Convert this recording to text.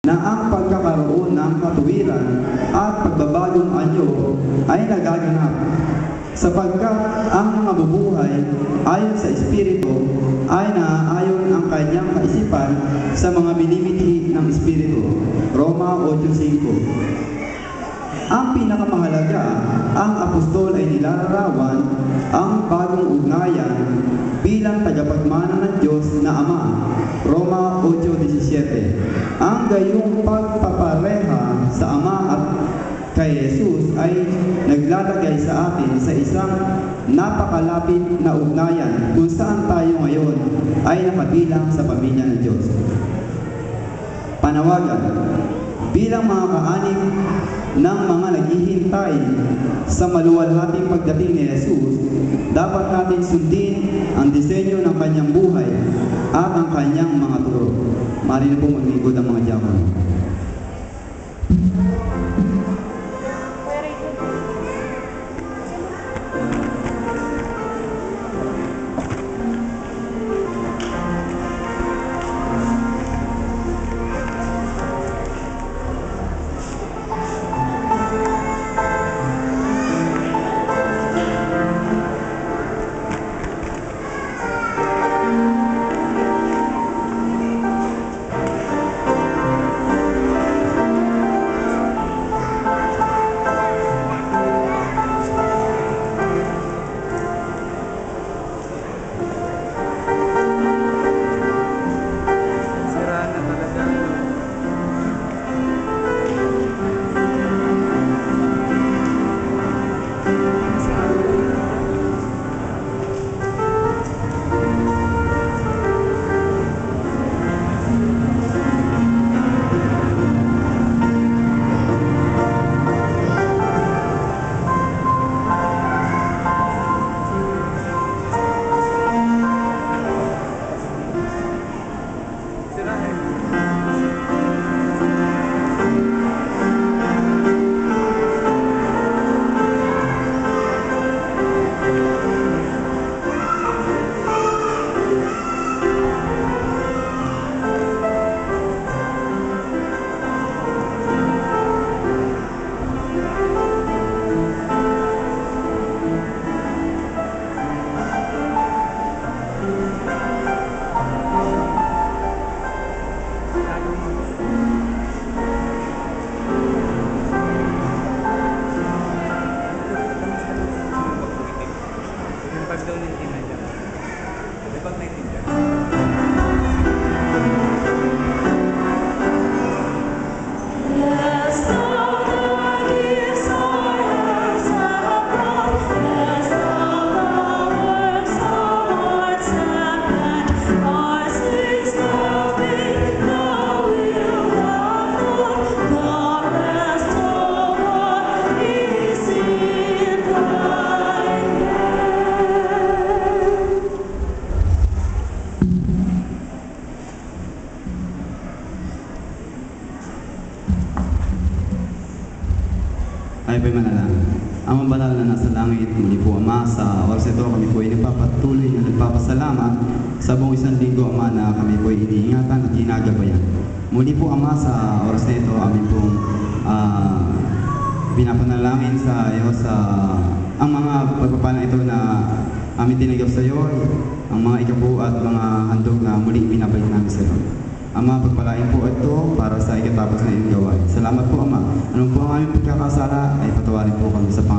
na ang pagkakaroon ng katuwiran at pagbabagong anyo ay nagaganap, sapagkat ang mga bubuhay ayon sa Espiritu ay naaayon ang kanyang kaisipan sa mga binimithi ng Espiritu. Roma 8:5. Ang pinakamahalaga, ang apostol ay nilalarawan ang bagong ugnayan bilang tagapagmana ng Diyos na Ama. Roma 8:17. Ang gayong pagpapareha sa Ama at kay Jesus ay naglalagay sa atin sa isang napakalapit na ugnayan kung saan tayo ngayon ay nakabilang sa pamilya ng Diyos. Panawagan, bilang mga kaanib ng mga naghihintay sa maluwalhating pagdating ni Jesus, dapat natin sundin ang disenyo ng kanyang buhay at ang kanyang mga turo. Mari na po maglingkod ang mga diakono. Ay po'y manalangin. Ang mabanal na nasa langit, muli po Ama, sa oras ito kami po ay nagpapatuloy na nagpapasalamat sa buong isang linggo, Ama, na kami po ay iniingatan at ginagabayan. Muli po Ama, sa oras na ito, amin pong pinapanalangin sa iyo sa ang mga pagpapala ito na amin tinagap sa iyo, ang mga ikabu at mga handog na muling binabalik namin sa iyo. Ama, pagpalain po ito para sa ikatapos na iyong gawain. Salamat po, Ama. Anong po ang aming pagkakasala ay patawarin po kami sa